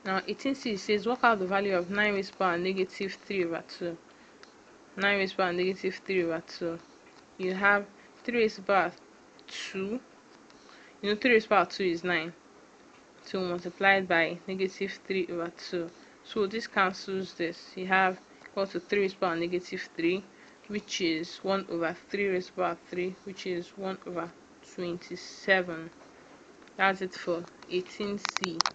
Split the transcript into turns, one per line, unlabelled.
Now 18c says work out the value of 9 raised to the power negative 3 over 2. 9 raised to the power negative 3 over 2. You have 3 raised to the power 2. 3 raised to the power 2 is 9. 2 multiplied by negative 3 over 2. So this cancels this. You have equal to 3 raised to the power negative 3, which is 1 over 3 raised to the power 3, which is 1 over 27. That's it for 18c.